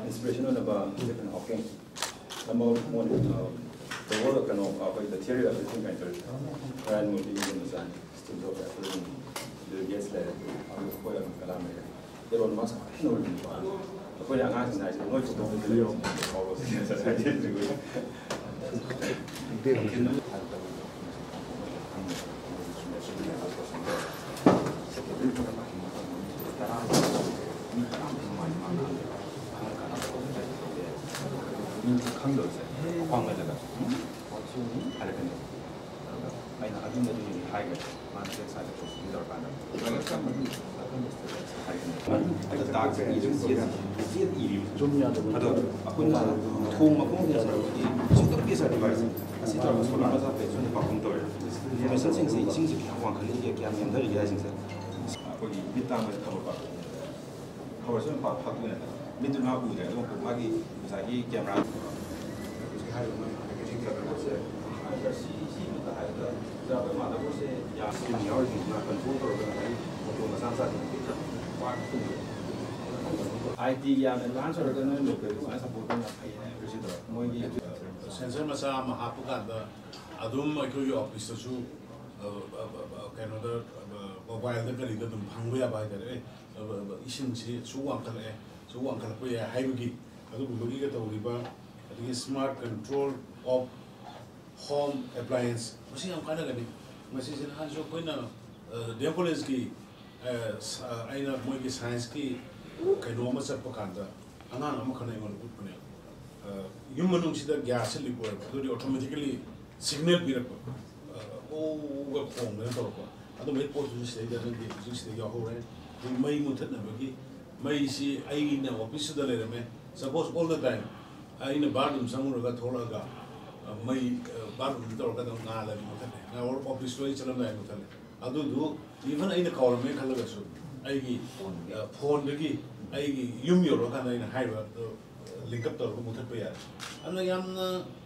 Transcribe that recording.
inspiration about Stephen Hawking. Number one, the work of the theory of everything and movie in the sun, still go back to the guest letter on the point of Calamity. There was much no when I asked, I said, "What's the video?" I did do it. Sensor masa mahapukan da adum aku yo office tu Canada mobile da kali da dum phangbu ya ba da isin si suwang kala ko ya haibugi adu bugi ga tawriba adi smart control of home appliance masi am kana gani masi sin han jo koina depolis ki aina moi ki science ki kaino ma sa pakanda angan am khana ngon put pune yum manung sida gas li ko adu automatically signal bi rak o ga khong na to ko adu mai po ju se da ni ju se ya ho re mai muthat na bagi mai si ai na office da le me suppose all the time ai na bathroom samur ga thoda ga mai bathroom to ga na la muthat na or office lo chalam na muthat adu du even ai na call me khala ga su ai gi phone da gi ai gi yum yo ro ka na hai ba link up to muthat pe ya ana yam na